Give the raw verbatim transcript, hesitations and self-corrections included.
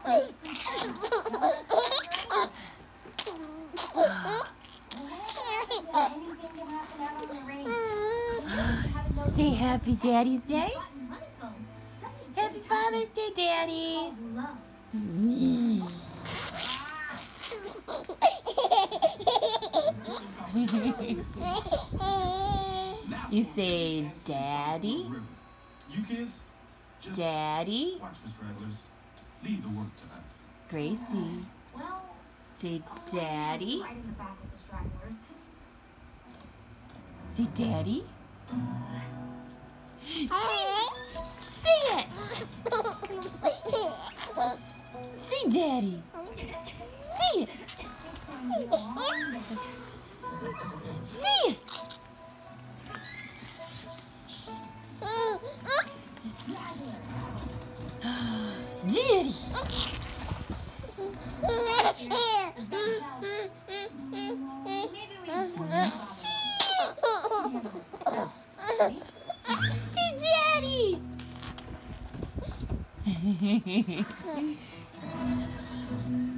Say Happy Daddy's Day. Happy Father's Day, Daddy. You say Daddy? You kids, just Daddy? watch for stragglers. Leave the work to us. Gracie. Well, Say Daddy? right in the back with the stragglers. Say Daddy? Say it! Say Daddy! Say it! Say it! Daddy! Say Daddy!